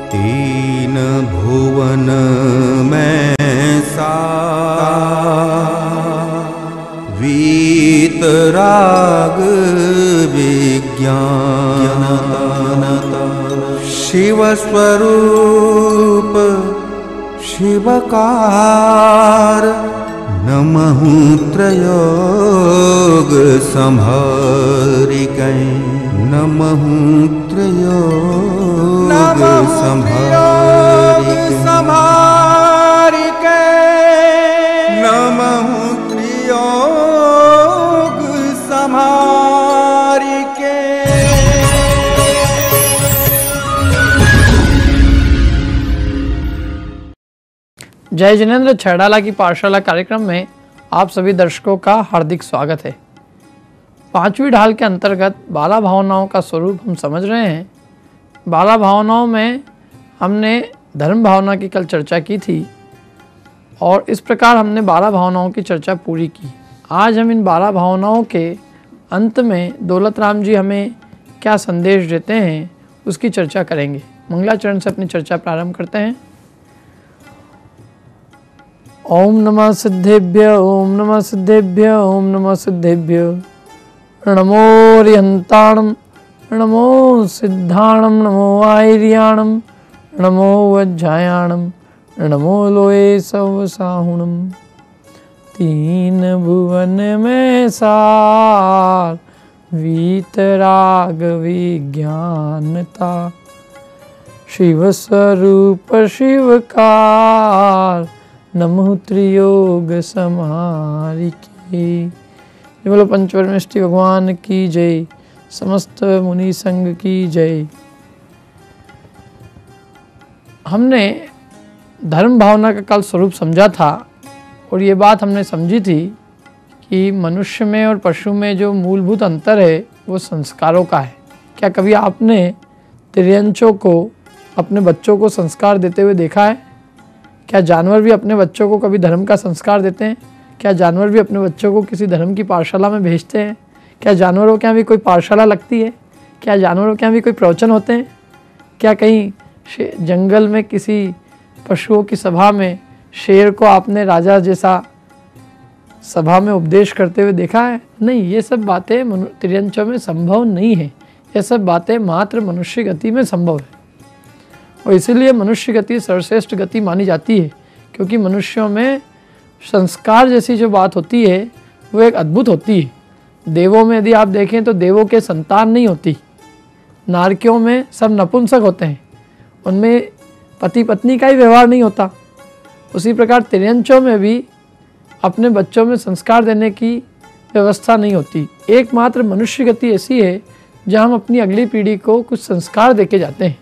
तीन भुवन में वीतराग विज्ञान शिव स्वरूप शिवकार नमः त्रयोग संहारिकै नमः त्रयोग संहारिकै नमः त्रयोग संहारिकै। जय जिनेंद्र छैड़ाला की पाठशाला कार्यक्रम में आप सभी दर्शकों का हार्दिक स्वागत है। पांचवी ढाल के अंतर्गत 12 भावनाओं का स्वरूप हम समझ रहे हैं। 12 भावनाओं में हमने धर्म भावना की कल चर्चा की थी और इस प्रकार हमने 12 भावनाओं की चर्चा पूरी की। आज हम इन 12 भावनाओं के अंत में दौलत राम जी हमें क्या संदेश देते हैं उसकी चर्चा करेंगे। मंगलाचरण से अपनी चर्चा प्रारंभ करते हैं। ओम नमः सिद्धेभ्य ओम नमः सिद्धेभ्य ओम नमः सिद्धेभ्य नमो रिहंताणम नमो सिद्धाणम नमो आयर्याणम नमो वज्जायाणम नमो लोए सवसाहुणम। तीन भुवन में सार वीतराग विज्ञानता शिव स्वरूप शिवकार नमः त्रियोग समारिके। बोलो पंचपरमेष्टि भगवान की जय, समस्त मुनि संघ की जय। हमने धर्म भावना का कल स्वरूप समझा था और ये बात हमने समझी थी कि मनुष्य में और पशु में जो मूलभूत अंतर है वो संस्कारों का है। क्या कभी आपने तिर्यंचों को अपने बच्चों को संस्कार देते हुए देखा है? क्या जानवर भी अपने बच्चों को कभी धर्म का संस्कार देते हैं? क्या जानवर भी अपने बच्चों को किसी धर्म की पाठशाला में भेजते हैं? क्या जानवरों के यहाँ भी कोई पाठशाला लगती है? क्या जानवरों के यहाँ भी कोई प्रवचन होते हैं? क्या कहीं जंगल में किसी पशुओं की सभा में शेर को आपने राजा जैसा सभा में उपदेश करते हुए देखा है? नहीं, ये सब बातें तिर्यंचों में संभव नहीं है। ये सब बातें मात्र मनुष्य गति में संभव है और इसीलिए मनुष्य गति सर्वश्रेष्ठ गति मानी जाती है, क्योंकि मनुष्यों में संस्कार जैसी जो बात होती है वो एक अद्भुत होती है। देवों में यदि आप देखें तो देवों के संतान नहीं होती, नारकियों में सब नपुंसक होते हैं, उनमें पति पत्नी का ही व्यवहार नहीं होता। उसी प्रकार तिर्यंचों में भी अपने बच्चों में संस्कार देने की व्यवस्था नहीं होती। एकमात्र मनुष्य गति ऐसी है जहाँ हम अपनी अगली पीढ़ी को कुछ संस्कार देके जाते हैं।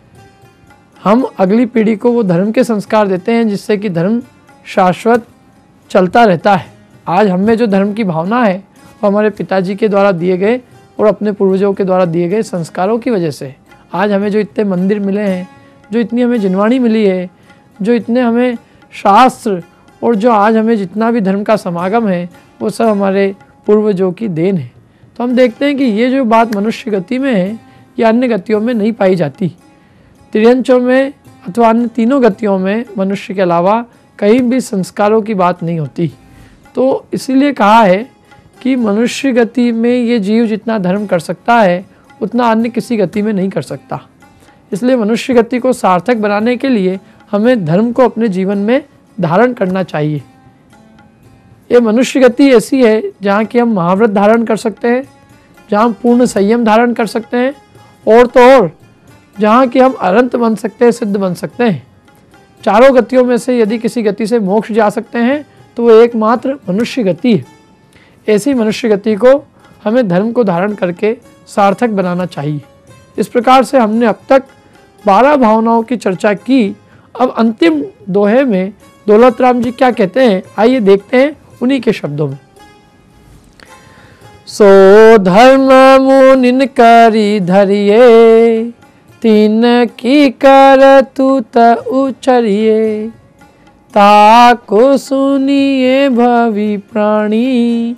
हम अगली पीढ़ी को वो धर्म के संस्कार देते हैं जिससे कि धर्म शाश्वत चलता रहता है। आज हम में जो धर्म की भावना है वो हमारे पिताजी के द्वारा दिए गए और अपने पूर्वजों के द्वारा दिए गए संस्कारों की वजह से आज हमें जो इतने मंदिर मिले हैं, जो इतनी हमें जिनवाणी मिली है, जो इतने हमें शास्त्र और जो आज हमें जितना भी धर्म का समागम है वो सब हमारे पूर्वजों की देन है। तो हम देखते हैं कि ये जो बात मनुष्य गति में है ये अन्य गतियों में नहीं पाई जाती। तिर्यंचों में अथवा अन्य तीनों गतियों में मनुष्य के अलावा कहीं भी संस्कारों की बात नहीं होती। तो इसीलिए कहा है कि मनुष्य गति में ये जीव जितना धर्म कर सकता है उतना अन्य किसी गति में नहीं कर सकता। इसलिए मनुष्य गति को सार्थक बनाने के लिए हमें धर्म को अपने जीवन में धारण करना चाहिए। ये मनुष्य गति ऐसी है जहाँ कि हम महाव्रत धारण कर सकते हैं, जहाँ हम पूर्ण संयम धारण कर सकते हैं और तो और जहाँ कि हम अनंत बन सकते हैं, सिद्ध बन सकते हैं। चारों गतियों में से यदि किसी गति से मोक्ष जा सकते हैं तो वो एकमात्र मनुष्य गति है। ऐसी मनुष्य गति को हमें धर्म को धारण करके सार्थक बनाना चाहिए। इस प्रकार से हमने अब तक 12 भावनाओं की चर्चा की। अब अंतिम दोहे में दौलत राम जी क्या कहते हैं, आइए देखते हैं उन्हीं के शब्दों में। सो धर्म मुनिन करी धरिए तीन की कर तू त उचरिए ताको सुनिए भवि प्राणी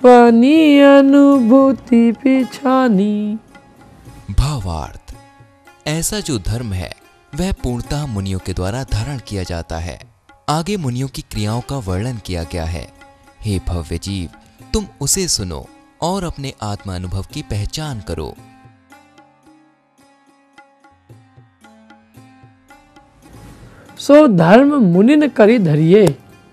अपनी अनुभूति पिछानी। भावार्थ ऐसा जो धर्म है वह पूर्णतः मुनियों के द्वारा धारण किया जाता है। आगे मुनियों की क्रियाओं का वर्णन किया गया है। हे भव्य जीव, तुम उसे सुनो और अपने आत्मा अनुभव की पहचान करो। सो धर्म मुनि न करी धरिए।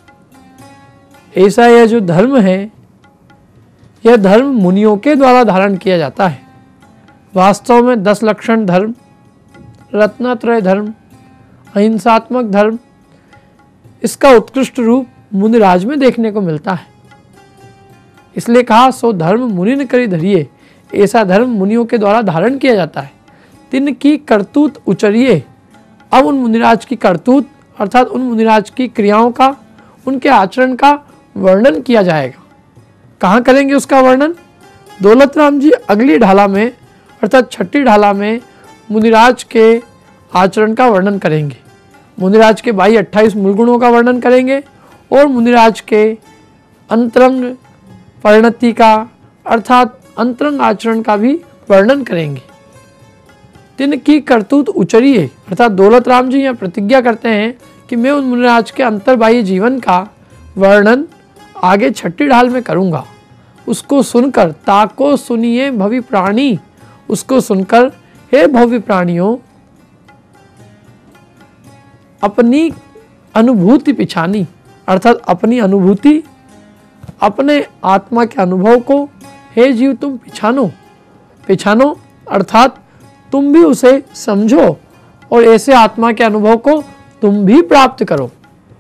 ऐसा यह जो धर्म है, यह धर्म मुनियों के द्वारा धारण किया जाता है। वास्तव में 10 लक्षण धर्म, रत्नत्रय धर्म, अहिंसात्मक धर्म, इसका उत्कृष्ट रूप मुनिराज में देखने को मिलता है। इसलिए कहा सो धर्म मुनि न करी धरिए। ऐसा धर्म मुनियों के द्वारा धारण किया जाता है। तिनकी करतूत उचरिए। अब उन मुनिराज की करतूत अर्थात उन मुनिराज की क्रियाओं का, उनके आचरण का वर्णन किया जाएगा। कहाँ करेंगे उसका वर्णन? दौलत राम जी अगली ढाला में अर्थात 6ठी ढाला में मुनिराज के आचरण का वर्णन करेंगे। मुनिराज के 28 मूल गुणों का वर्णन करेंगे और मुनिराज के अंतरंग परिणति का अर्थात अंतरंग आचरण का भी वर्णन करेंगे। तिनकी करतूत उचरिए अर्थात दौलत राम जी यहाँ प्रतिज्ञा करते हैं कि मैं उन मुनिराज के अंतर्बाह्य जीवन का वर्णन आगे 6ठी ढाल में करूँगा। उसको सुनकर ताको सुनिए भवि प्राणी। उसको सुनकर हे भव्य प्राणियों अपनी अनुभूति पिछानी अर्थात अपनी अनुभूति, अपने आत्मा के अनुभव को हे जीव तुम पिछानो अर्थात तुम भी उसे समझो और ऐसे आत्मा के अनुभव को तुम भी प्राप्त करो।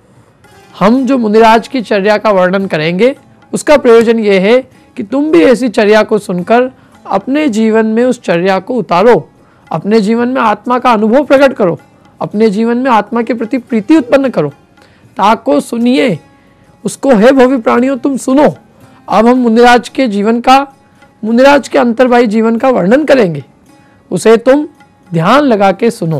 हम जो मुनिराज की चर्या का वर्णन करेंगे उसका प्रयोजन ये है कि तुम भी ऐसी चर्या को सुनकर अपने जीवन में उस चर्या को उतारो, अपने जीवन में आत्मा का अनुभव प्रकट करो, अपने जीवन में आत्मा के प्रति प्रीति उत्पन्न करो। ताको सुनिए, उसको हे भव्य प्राणियों तुम सुनो। अब हम मुनिराज के जीवन का, मुनिराज के अंतर्बाह्य जीवन का वर्णन करेंगे, उसे तुम ध्यान लगा के सुनो।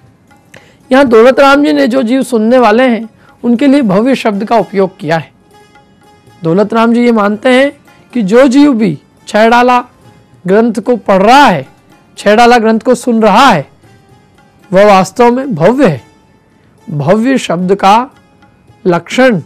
यहाँ दौलत राम जी ने जो जीव सुनने वाले हैं उनके लिए भव्य शब्द का उपयोग किया है। दौलत राम जी ये मानते हैं कि जो जीव भी 6 डाला ग्रंथ को पढ़ रहा है, 6 डाला ग्रंथ को सुन रहा है, वह वास्तव में भव्य है। भव्य शब्द का लक्षण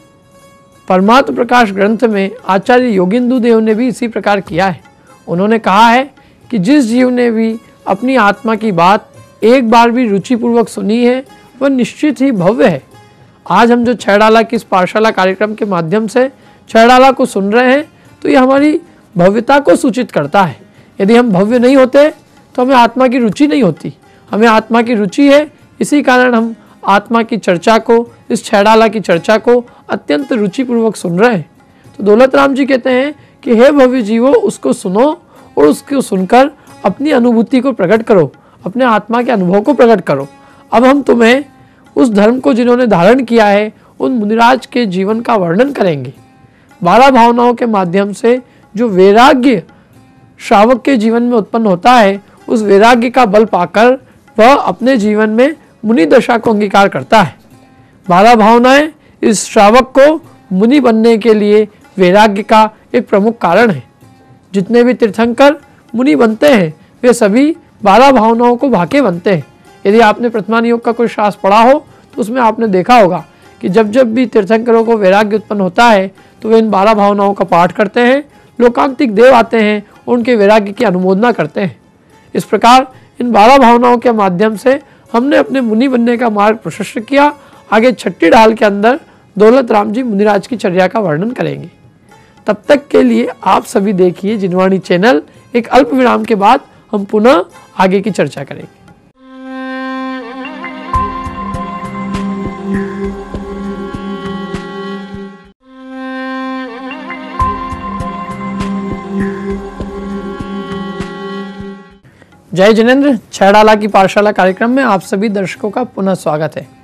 परमात्म प्रकाश ग्रंथ में आचार्य योगिंदु देव ने भी इसी प्रकार किया है। उन्होंने कहा है कि जिस जीव ने भी अपनी आत्मा की बात एक बार भी रुचिपूर्वक सुनी है वह निश्चित ही भव्य है। आज हम जो 6 डाला की इस पाठशाला कार्यक्रम के माध्यम से 6 डाला को सुन रहे हैं तो ये हमारी भव्यता को सूचित करता है। यदि हम भव्य नहीं होते तो हमें आत्मा की रुचि नहीं होती। हमें आत्मा की रुचि है, इसी कारण हम आत्मा की चर्चा को, इस 6 डाला की चर्चा को अत्यंत रुचिपूर्वक सुन रहे हैं। तो दौलत राम जी कहते हैं कि हे भव्य जीवो उसको सुनो और उसको सुनकर अपनी अनुभूति को प्रकट करो, अपने आत्मा के अनुभव को प्रकट करो। अब हम तुम्हें उस धर्म को जिन्होंने धारण किया है उन मुनिराज के जीवन का वर्णन करेंगे। 12 भावनाओं के माध्यम से जो वैराग्य श्रावक के जीवन में उत्पन्न होता है, उस वैराग्य का बल पाकर वह अपने जीवन में मुनि दशा को अंगीकार करता है। 12 भावनाएं इस श्रावक को मुनि बनने के लिए वैराग्य का एक प्रमुख कारण है। जितने भी तीर्थंकर मुनि बनते हैं वे सभी 12 भावनाओं को भाके बनते हैं। यदि आपने प्रतिमान योग का कोई शास्त्र पढ़ा हो तो उसमें आपने देखा होगा कि जब जब भी तीर्थंकरों को वैराग्य उत्पन्न होता है तो वे इन 12 भावनाओं का पाठ करते हैं। लोकांतिक देव आते हैं और उनके वैराग्य की अनुमोदना करते हैं। इस प्रकार इन 12 भावनाओं के माध्यम से हमने अपने मुनि बनने का मार्ग प्रशस्त किया। आगे 6ठी ढाल के अंदर दौलत राम जी मुनिराज की चर्या का वर्णन करेंगे। तब तक के लिए आप सभी देखिए जिनवाणी चैनल। एक अल्प विराम के बाद हम पुनः आगे की चर्चा करेंगे। जय जिनेन्द्र। 6 डाला की पाठशाला कार्यक्रम में आप सभी दर्शकों का पुनः स्वागत है।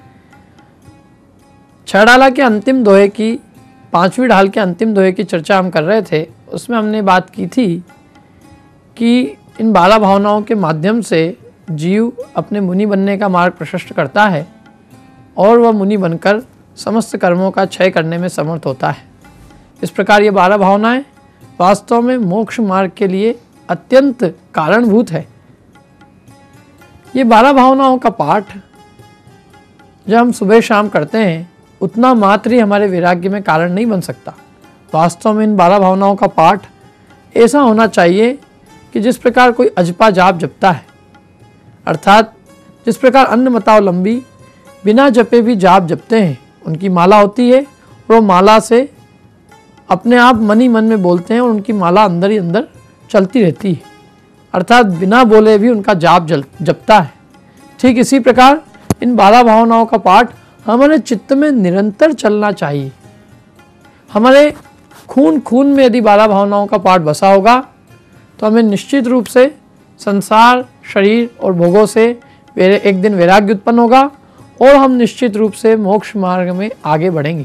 6 डाला के अंतिम दोहे की, 5वीं ढाल के अंतिम दोहे की चर्चा हम कर रहे थे। उसमें हमने बात की थी कि इन 12 भावनाओं के माध्यम से जीव अपने मुनि बनने का मार्ग प्रशस्त करता है और वह मुनि बनकर समस्त कर्मों का क्षय करने में समर्थ होता है। इस प्रकार ये 12 भावनाएं वास्तव में मोक्ष मार्ग के लिए अत्यंत कारणभूत है। ये 12 भावनाओं का पाठ जब हम सुबह शाम करते हैं उतना मात्र ही हमारे वैराग्य में कारण नहीं बन सकता। वास्तव में इन 12 भावनाओं का पाठ ऐसा होना चाहिए कि जिस प्रकार कोई अजपा जाप जपता है, अर्थात जिस प्रकार अन्नमतावलंबी बिना जपे भी जाप जपते हैं, उनकी माला होती है और वो माला से अपने आप मन ही मन में बोलते हैं और उनकी माला अंदर ही अंदर चलती रहती है, अर्थात बिना बोले भी उनका जाप जपता है। ठीक इसी प्रकार इन 12 भावनाओं का पाठ हमारे चित्त में निरंतर चलना चाहिए। हमारे खून खून में यदि 12 भावनाओं का पाठ बसा होगा तो हमें निश्चित रूप से संसार, शरीर और भोगों से एक दिन वैराग्य उत्पन्न होगा और हम निश्चित रूप से मोक्ष मार्ग में आगे बढ़ेंगे।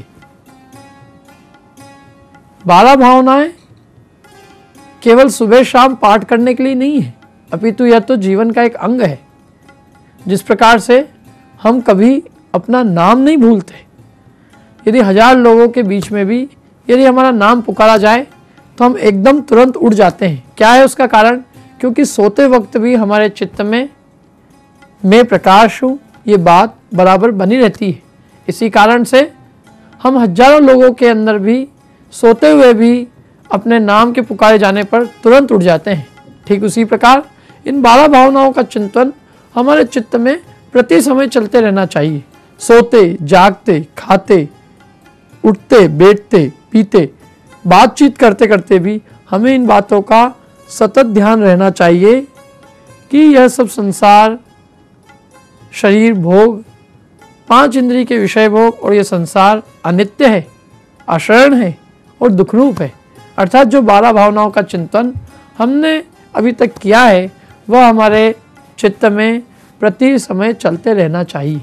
12 भावनाएं केवल सुबह शाम पाठ करने के लिए नहीं है, अपितु यह तो जीवन का एक अंग है। जिस प्रकार से हम कभी अपना नाम नहीं भूलते, यदि 1000 लोगों के बीच में भी यदि हमारा नाम पुकारा जाए तो हम एकदम तुरंत उठ जाते हैं। क्या है उसका कारण? क्योंकि सोते वक्त भी हमारे चित्त में मैं प्रकाश हूँ ये बात बराबर बनी रहती है। इसी कारण से हम हजारों लोगों के अंदर भी सोते हुए भी अपने नाम के पुकारे जाने पर तुरंत उठ जाते हैं। ठीक उसी प्रकार इन 12 भावनाओं का चिंतन हमारे चित्त में प्रति समय चलते रहना चाहिए। सोते, जागते, खाते, उठते, बैठते, पीते, बातचीत करते करते भी हमें इन बातों का सतत ध्यान रहना चाहिए कि यह सब संसार, शरीर, भोग, 5 इंद्रिय के विषय भोग और यह संसार अनित्य है, अशरण है और दुखरूप है। अर्थात जो 12 भावनाओं का चिंतन हमने अभी तक किया है वह हमारे चित्त में प्रति समय चलते रहना चाहिए।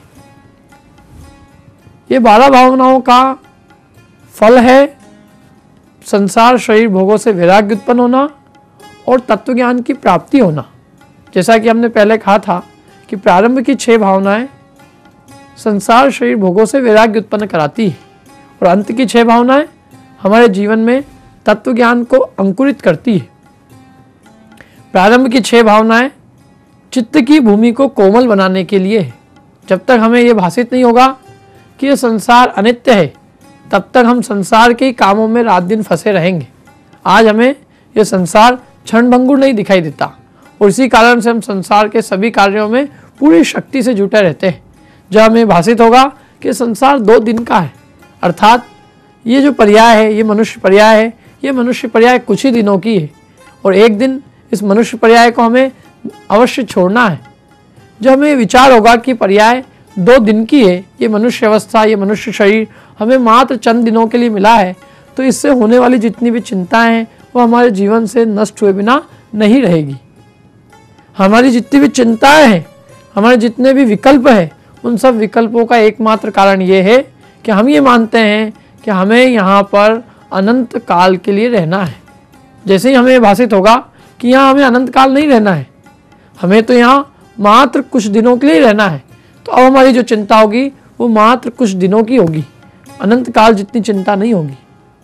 ये 12 भावनाओं का फल है संसार, शरीर, भोगों से वैराग्य उत्पन्न होना और तत्व ज्ञान की प्राप्ति होना। जैसा कि हमने पहले कहा था कि प्रारंभ की 6 भावनाएं संसार, शरीर, भोगों से वैराग्य उत्पन्न कराती है और अंत की 6 भावनाएं हमारे जीवन में तत्व ज्ञान को अंकुरित करती है। प्रारंभ की 6 भावनाएं चित्त की भूमि को कोमल बनाने के लिए है। जब तक हमें यह भाषित नहीं होगा कि यह संसार अनित्य है, तब तक हम संसार के कामों में रात दिन फंसे रहेंगे। आज हमें यह संसार क्षणभंगुर नहीं दिखाई देता और इसी कारण से हम संसार के सभी कार्यों में पूरी शक्ति से जुटे रहते हैं। जब हमें भाषित होगा कि संसार 2 दिन का है, अर्थात ये जो पर्याय है, ये मनुष्य पर्याय है, ये मनुष्य पर्याय कुछ ही दिनों की है और एक दिन इस मनुष्य पर्याय को हमें अवश्य छोड़ना है। जब हमें विचार होगा कि पर्याय 2 दिन की है, ये मनुष्य अवस्था, ये मनुष्य शरीर हमें मात्र चंद दिनों के लिए मिला है, तो इससे होने वाली जितनी भी चिंताएं हैं वो हमारे जीवन से नष्ट हुए बिना नहीं रहेगी। हमारी जितनी भी चिंताएं हैं, हमारे जितने भी विकल्प हैं, उन सब विकल्पों का एकमात्र कारण ये है कि हम ये मानते हैं कि हमें यहाँ पर अनंत काल के लिए रहना है। जैसे ही हमें भाषित होगा कि यहाँ हमें अनंत काल नहीं रहना है, हमें तो यहाँ मात्र कुछ दिनों के लिए रहना है, तो अब हमारी जो चिंता होगी वो मात्र कुछ दिनों की होगी, अनंत काल जितनी चिंता नहीं होगी।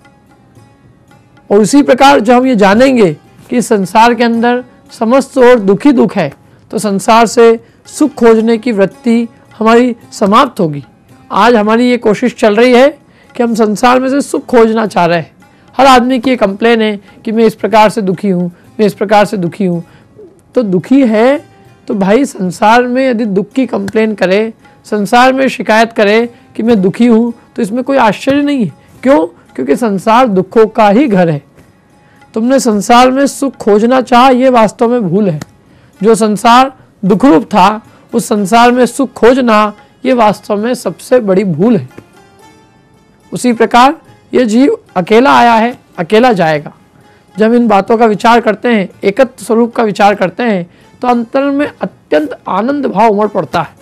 और उसी प्रकार जब हम ये जानेंगे कि संसार के अंदर समस्त और दुखी दुख है, तो संसार से सुख खोजने की वृत्ति हमारी समाप्त होगी। आज हमारी ये कोशिश चल रही है कि हम संसार में से सुख खोजना चाह रहे हैं। हर आदमी की ये कंप्लेन है कि मैं इस प्रकार से दुखी हूँ, मैं इस प्रकार से दुखी हूँ। तो दुखी है तो भाई संसार में यदि दुख की कंप्लेन करे, संसार में शिकायत करे कि मैं दुखी हूँ, तो इसमें कोई आश्चर्य नहीं है। क्यों? क्योंकि संसार दुखों का ही घर है। तुमने संसार में सुख खोजना चाहा, ये वास्तव में भूल है। जो संसार दुखरूप था, उस संसार में सुख खोजना ये वास्तव में सबसे बड़ी भूल है। उसी प्रकार ये जीव अकेला आया है, अकेला जाएगा। जब इन बातों का विचार करते हैं, एकत्व स्वरूप का विचार करते हैं, तो अंतर में अत्यंत आनंद भाव उमड़ पड़ता है।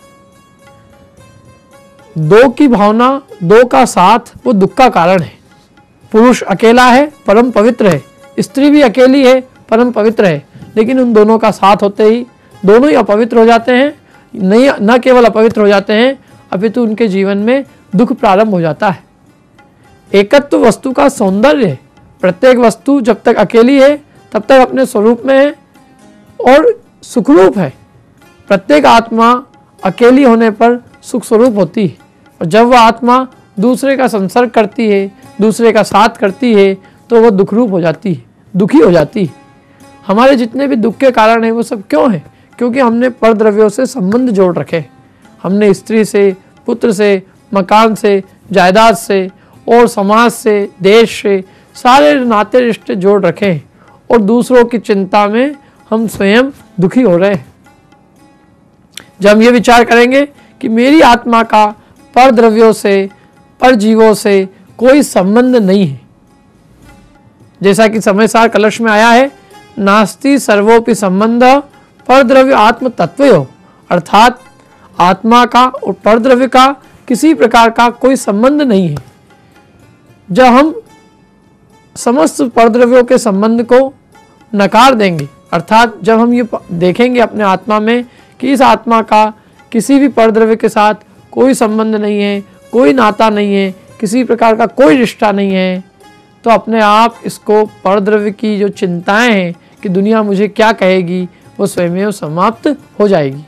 2 की भावना, 2 का साथ वो दुख का कारण है। पुरुष अकेला है, परम पवित्र है, स्त्री भी अकेली है, परम पवित्र है, लेकिन उन दोनों का साथ होते ही दोनों ही अपवित्र हो जाते हैं। नहीं, न केवल अपवित्र हो जाते हैं, अपितु उनके जीवन में दुख प्रारंभ हो जाता है। एकत्व वस्तु का सौंदर्य है। प्रत्येक वस्तु जब तक अकेली है तब तक अपने स्वरूप में है और सुखरूप है। प्रत्येक आत्मा अकेली होने पर सुख स्वरूप होती है, और जब वह आत्मा दूसरे का संसर्ग करती है, दूसरे का साथ करती है, तो वह दुख रूप हो जाती है, दुखी हो जाती है। हमारे जितने भी दुख के कारण हैं वो सब क्यों हैं? क्योंकि हमने परद्रव्यों से संबंध जोड़ रखे। हमने स्त्री से, पुत्र से, मकान से, जायदाद से और समाज से, देश से, सारे नाते रिश्ते जोड़ रखे हैं, और दूसरों की चिंता में हम स्वयं दुखी हो रहे हैं। जब हम ये विचार करेंगे कि मेरी आत्मा का परद्रव्यों से, परजीवों से कोई संबंध नहीं है, जैसा कि समयसार कलश में आया है, नास्ति सर्वोपि संबंध परद्रव्य आत्म तत्वयो, अर्थात आत्मा का और परद्रव्य का किसी प्रकार का कोई संबंध नहीं है। जब हम समस्त परद्रव्यों के संबंध को नकार देंगे, अर्थात जब हम ये देखेंगे अपने आत्मा में कि इस आत्मा का किसी भी परद्रव्य के साथ कोई संबंध नहीं है, कोई नाता नहीं है, किसी प्रकार का कोई रिश्ता नहीं है, तो अपने आप इसको परद्रव्य की जो चिंताएं हैं कि दुनिया मुझे क्या कहेगी, वो स्वयं समाप्त हो जाएगी।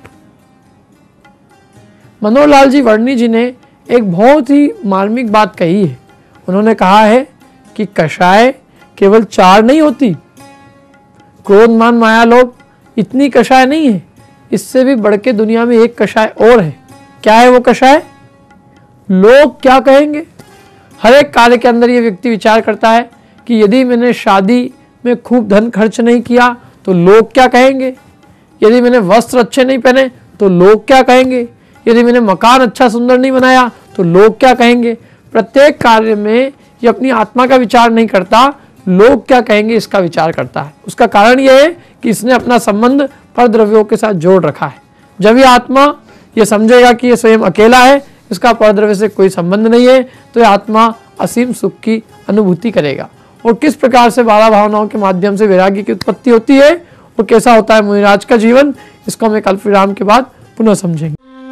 मनोहर लाल जी वर्णी जी ने एक बहुत ही मार्मिक बात कही है। उन्होंने कहा है कि कषाय केवल 4 नहीं होती, क्रोध मान माया लोभ इतनी कषाय नहीं है, इससे भी बढ़ के दुनिया में एक कषाय और है। क्या है वो कषाय? लोग क्या कहेंगे। हर एक कार्य के अंदर ये व्यक्ति विचार करता है कि यदि मैंने शादी में खूब धन खर्च नहीं किया तो लोग क्या कहेंगे, यदि मैंने वस्त्र अच्छे नहीं पहने तो लोग क्या कहेंगे, यदि मैंने मकान अच्छा सुंदर नहीं बनाया तो लोग क्या कहेंगे। प्रत्येक कार्य में ये अपनी आत्मा का विचार नहीं करता, लोग क्या कहेंगे इसका विचार करता है। उसका कारण यह है कि इसने अपना संबंध परद्रव्यों के साथ जोड़ रखा है। जब ये आत्मा ये समझेगा कि ये स्वयं अकेला है, इसका परद्रव्य से कोई संबंध नहीं है, तो ये आत्मा असीम सुख की अनुभूति करेगा। और किस प्रकार से 12 भावनाओं के माध्यम से वैराग्य की उत्पत्ति होती है और कैसा होता है मुनिराज का जीवन, इसको हम एक अल्प विराम के बाद पुनः समझेंगे।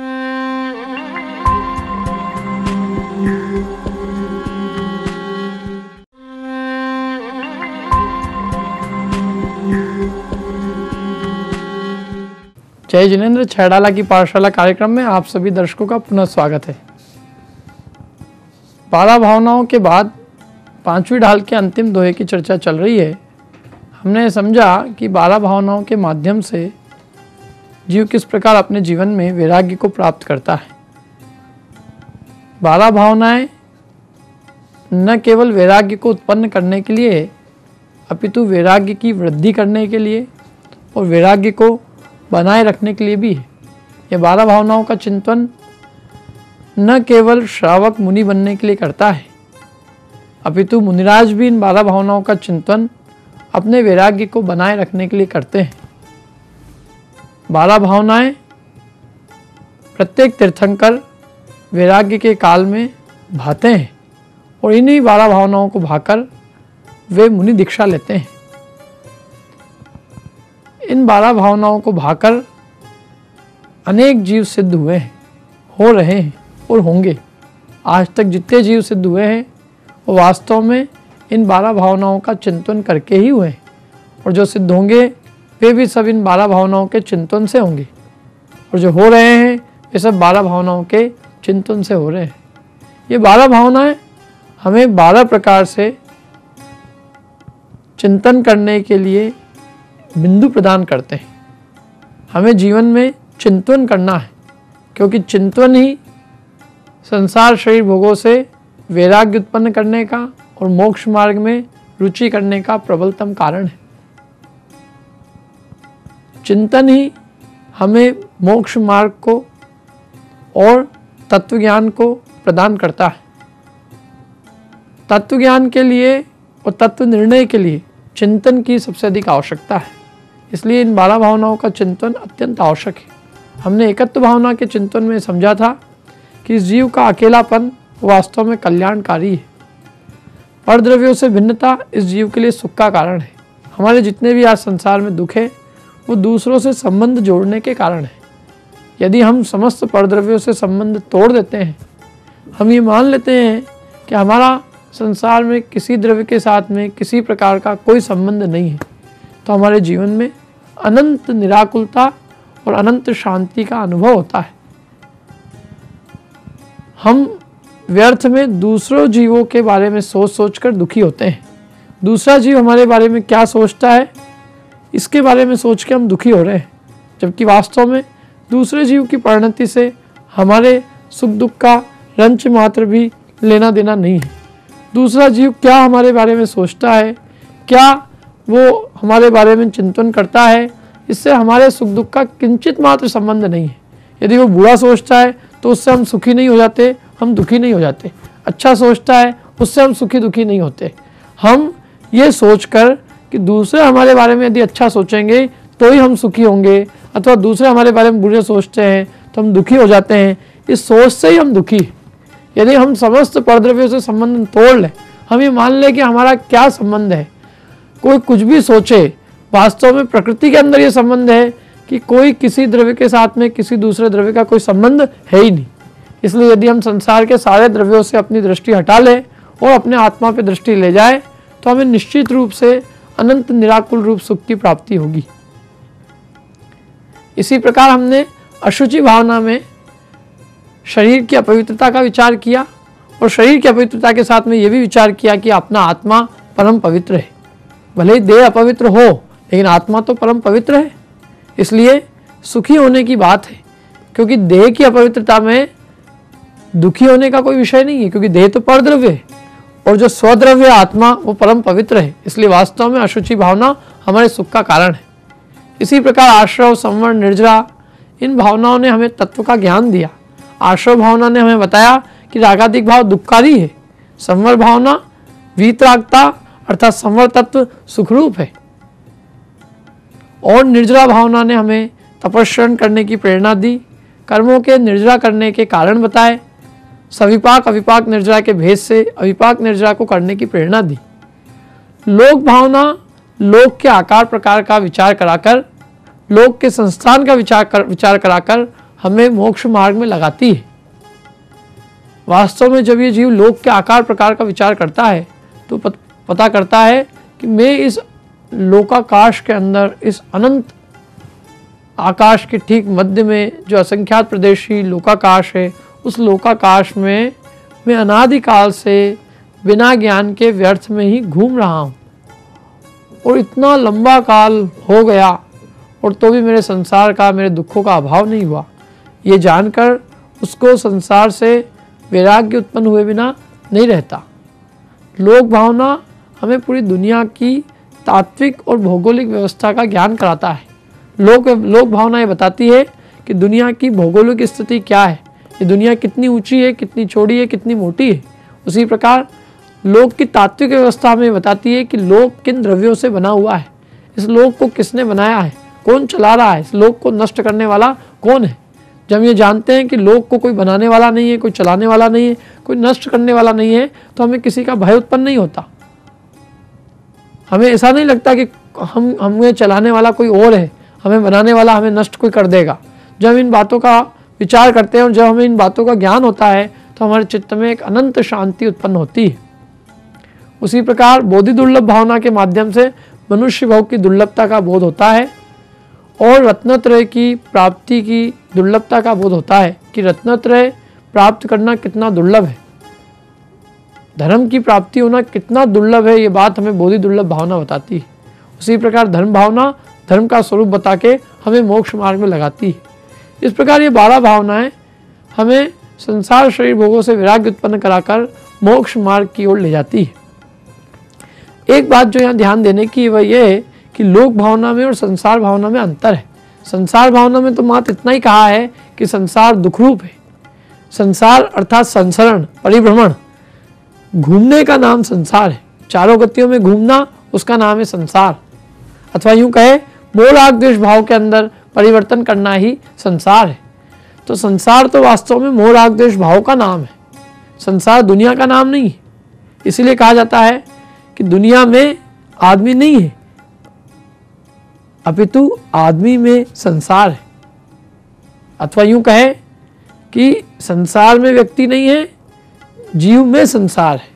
जय जिनेंद्र, छैडाला की पाठशाला कार्यक्रम में आप सभी दर्शकों का पुनः स्वागत है। 12 भावनाओं के बाद 5वीं ढाल के अंतिम दोहे की चर्चा चल रही है। हमने समझा कि 12 भावनाओं के माध्यम से जीव किस प्रकार अपने जीवन में वैराग्य को प्राप्त करता है। 12 भावनाएं न केवल वैराग्य को उत्पन्न करने के लिए अपितु वैराग्य की वृद्धि करने के लिए और वैराग्य को बनाए रखने के लिए भी है। यह 12 भावनाओं का चिंतन न केवल श्रावक मुनि बनने के लिए करता है, अपितु मुनिराज भी इन 12 भावनाओं का चिंतन अपने वैराग्य को बनाए रखने के लिए करते हैं। 12 भावनाएं प्रत्येक तीर्थंकर वैराग्य के काल में भाते हैं और इन्हीं 12 भावनाओं को भाकर वे मुनि दीक्षा लेते हैं। इन 12 भावनाओं को भाकर अनेक जीव सिद्ध हुए हैं, हो रहे हैं और होंगे। आज तक जितने जीव सिद्ध हुए हैं वो वास्तव में इन 12 भावनाओं का चिंतन करके ही हुए हैं, और जो सिद्ध होंगे वे भी सब इन 12 भावनाओं के चिंतन से होंगे, और जो हो रहे हैं ये सब 12 भावनाओं के चिंतन से हो रहे हैं। ये 12 भावनाएं हमें 12 प्रकार से चिंतन करने के लिए बिंदु प्रदान करते हैं। हमें जीवन में चिंतन करना है, क्योंकि चिंतन ही संसार शरीर भोगों से वैराग्य उत्पन्न करने का और मोक्ष मार्ग में रुचि करने का प्रबलतम कारण है। चिंतन ही हमें मोक्ष मार्ग को और तत्व ज्ञान को प्रदान करता है। तत्व ज्ञान के लिए और तत्व निर्णय के लिए चिंतन की सबसे अधिक आवश्यकता है। इसलिए इन 12 भावनाओं का चिंतन अत्यंत आवश्यक है। हमने एकत्व भावना के चिंतन में समझा था कि इस जीव का अकेलापन वास्तव में कल्याणकारी है। परद्रव्यों से भिन्नता इस जीव के लिए सुख का कारण है। हमारे जितने भी आज संसार में दुख है वो दूसरों से संबंध जोड़ने के कारण है। यदि हम समस्त परद्रव्यों से संबंध तोड़ देते हैं, हम ये मान लेते हैं कि हमारा संसार में किसी द्रव्य के साथ में किसी प्रकार का कोई संबंध नहीं है, तो हमारे जीवन में अनंत निराकुलता और अनंत शांति का अनुभव होता है। हम व्यर्थ में दूसरों जीवों के बारे में सोच सोच कर दुखी होते हैं। दूसरा जीव हमारे बारे में क्या सोचता है, इसके बारे में सोच के हम दुखी हो रहे हैं, जबकि वास्तव में दूसरे जीव की परिणति से हमारे सुख दुख का रंच मात्र भी लेना देना नहीं है। दूसरा जीव क्या हमारे बारे में सोचता है, क्या वो हमारे बारे में चिंतन करता है, इससे हमारे सुख दुख का किंचित मात्र संबंध नहीं है। यदि वो बुरा सोचता है तो उससे हम सुखी नहीं हो जाते, हम दुखी नहीं हो जाते। अच्छा सोचता है उससे हम सुखी दुखी नहीं होते। हम ये सोचकर कि दूसरे हमारे बारे में यदि अच्छा सोचेंगे तो ही हम सुखी होंगे, अथवा दूसरे हमारे बारे में बुरे सोचते हैं तो हम दुखी हो जाते हैं, इस सोच से ही हम दुखी। यदि हम समस्त परद्रव्यों से संबंध तोड़ लें, हम ये मान लें कि हमारा क्या संबंध है, कोई कुछ भी सोचे, वास्तव में प्रकृति के अंदर ये संबंध है कि कोई किसी द्रव्य के साथ में किसी दूसरे द्रव्य का कोई संबंध है ही नहीं। इसलिए यदि हम संसार के सारे द्रव्यों से अपनी दृष्टि हटा लें और अपने आत्मा पे दृष्टि ले जाए तो हमें निश्चित रूप से अनंत निराकुल रूप सुख की प्राप्ति होगी। इसी प्रकार हमने अशुचि भावना में शरीर की अपवित्रता का विचार किया और शरीर की अपवित्रता के साथ में यह भी विचार किया कि अपना आत्मा परम पवित्र है। भले ही देह अपवित्र हो लेकिन आत्मा तो परम पवित्र है, इसलिए सुखी होने की बात है, क्योंकि देह की अपवित्रता में दुखी होने का कोई विषय नहीं है, क्योंकि देह तो परद्रव्य है और जो स्वद्रव्य आत्मा वो परम पवित्र है। इसलिए वास्तव में अशुचि भावना हमारे सुख का कारण है। इसी प्रकार आश्रव, संवर, निर्जरा, इन भावनाओं ने हमें तत्व का ज्ञान दिया। आश्रव भावना ने हमें बताया कि रागादिक भाव दुखकारी है। संवर भावना वीतरागता अर्थात संवर तत्व सुखरूप है। और निर्जरा भावना ने हमें तपस्रण करने की प्रेरणा दी, कर्मों के निर्जरा करने के कारण बताए, सविपाक अविपाक निर्जरा के भेद से अविपाक निर्जरा को करने की प्रेरणा दी। लोक भावना लोक के आकार प्रकार का विचार कराकर, लोक के संस्थान का विचार कराकर हमें मोक्ष मार्ग में लगाती है। वास्तव में जब ये जीव लोक के आकार प्रकार का विचार करता है तो पता करता है कि मैं इस लोकाकाश के अंदर, इस अनंत आकाश के ठीक मध्य में जो असंख्यात प्रदेशी लोकाकाश है, उस लोकाकाश में मैं अनादिकाल से बिना ज्ञान के व्यर्थ में ही घूम रहा हूँ और इतना लंबा काल हो गया और तो भी मेरे संसार का, मेरे दुखों का अभाव नहीं हुआ। ये जानकर उसको संसार से वैराग्य उत्पन्न हुए बिना नहीं रहता। लोक भावना हमें पूरी दुनिया की तात्विक और भौगोलिक व्यवस्था का ज्ञान कराता है। लोक भावना ये बताती है कि दुनिया की भौगोलिक स्थिति क्या है, ये दुनिया कितनी ऊंची है, कितनी चौड़ी है, कितनी मोटी है। उसी प्रकार लोक की तात्विक व्यवस्था हमें बताती है कि लोक किन द्रव्यों से बना हुआ है, इस लोक को किसने बनाया है, कौन चला रहा है, इस लोक को नष्ट करने वाला कौन है। जब हम ये जानते हैं कि लोक को कोई बनाने वाला नहीं है, कोई चलाने वाला नहीं है, कोई नष्ट करने वाला नहीं है, तो हमें किसी का भय उत्पन्न नहीं होता। हमें ऐसा नहीं लगता कि हमें चलाने वाला कोई और है, हमें बनाने वाला हमें नष्ट कोई कर देगा। जब हम इन बातों का विचार करते हैं और जब हमें इन बातों का ज्ञान होता है तो हमारे चित्त में एक अनंत शांति उत्पन्न होती है। उसी प्रकार बोधि दुर्लभ भावना के माध्यम से मनुष्य भोग की दुर्लभता का बोध होता है और रत्नत्रय की प्राप्ति की दुर्लभता का बोध होता है कि रत्नत्रय प्राप्त करना कितना दुर्लभ है, धर्म की प्राप्ति होना कितना दुर्लभ है, ये बात हमें बोधि दुर्लभ भावना बताती है। उसी प्रकार धर्म भावना धर्म का स्वरूप बता के हमें मोक्ष मार्ग में लगाती है। इस प्रकार ये 12 भावनाएं हमें संसार शरीर भोगों से वैराग्य उत्पन्न कराकर मोक्ष मार्ग की ओर ले जाती है। एक बात जो यहाँ ध्यान देने की वह यह है कि लोक भावना में और संसार भावना में अंतर है। संसार भावना में तो मात्र इतना ही कहा है कि संसार दुखरूप है। संसार अर्थात संसरण, परिभ्रमण, घूमने का नाम संसार है। चारों गतियों में घूमना उसका नाम है संसार, अथवा यूं कहे मोह राग द्वेष भाव के अंदर परिवर्तन करना ही संसार है। तो संसार तो वास्तव में मोह राग द्वेष भाव का नाम है, संसार दुनिया का नाम नहीं है। इसीलिए कहा जाता है कि दुनिया में आदमी नहीं है, अपितु आदमी में संसार है। अथवा यूं कहे कि संसार में व्यक्ति नहीं है, जीव में संसार है।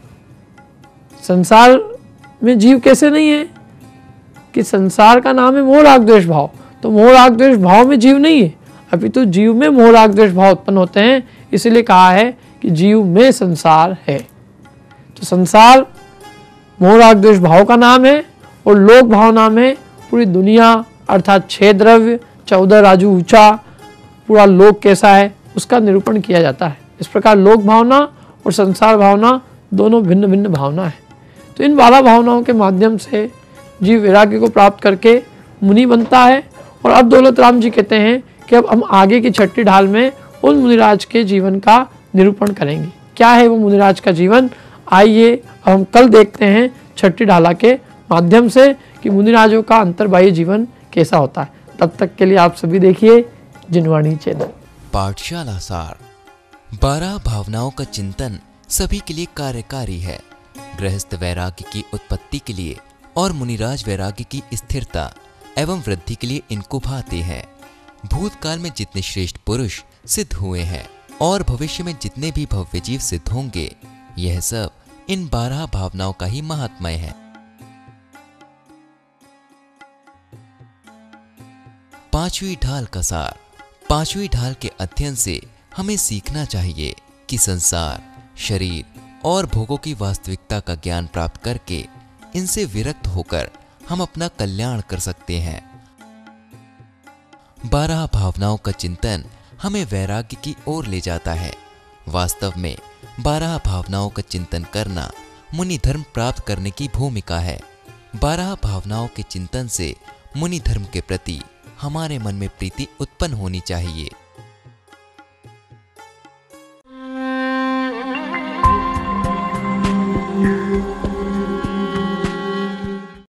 संसार में जीव कैसे नहीं है कि संसार का नाम है मोह राग द्वेष भाव, तो मोह राग द्वेष भाव में जीव नहीं है, अपितु जीव में मोह राग द्वेष भाव उत्पन्न होते हैं। इसीलिए कहा है कि जीव में संसार है। तो संसार मोह राग द्वेष भाव का नाम है और लोक भावना में पूरी दुनिया अर्थात 6 द्रव्य, 14 राजू ऊंचा पूरा लोक कैसा है उसका निरूपण किया जाता है। इस प्रकार लोक भावना और संसार भावना दोनों भिन्न भिन्न भावना है। तो इन 12 भावनाओं के माध्यम से जीव वैराग्य को प्राप्त करके मुनि बनता है। और अब दौलत राम जी कहते हैं कि अब हम आगे की 6ठी ढाल में उन मुनिराज के जीवन का निरूपण करेंगे। क्या है वो मुनिराज का जीवन, आइए हम कल देखते हैं 6ठी ढाला के माध्यम से कि मुनिराजों का अंतर्बाह्य जीवन कैसा होता है। तब तक के लिए आप सभी देखिए जिनवाणी चैनल। पाठशाला सार 12 भावनाओं का चिंतन सभी के लिए कार्यकारी है। गृहस्थ वैराग्य की उत्पत्ति के लिए और मुनिराज वैराग्य की स्थिरता एवं वृद्धि के लिए इनको भाते हैं। भूतकाल में जितने श्रेष्ठ पुरुष सिद्ध हुए हैं और भविष्य में जितने भी भव्य जीव सिद्ध होंगे, यह सब इन 12 भावनाओं का ही महात्म्य है। 5वीं ढाल का सार। 5वीं ढाल के अध्ययन से हमें सीखना चाहिए कि संसार, शरीर और भोगों की वास्तविकता का ज्ञान प्राप्त करके इनसे विरक्त होकर हम अपना कल्याण कर सकते हैं। 12 भावनाओं का चिंतन हमें वैराग्य की ओर ले जाता है। वास्तव में 12 भावनाओं का चिंतन करना मुनि धर्म प्राप्त करने की भूमिका है। 12 भावनाओं के चिंतन से मुनि धर्म के प्रति हमारे मन में प्रीति उत्पन्न होनी चाहिए।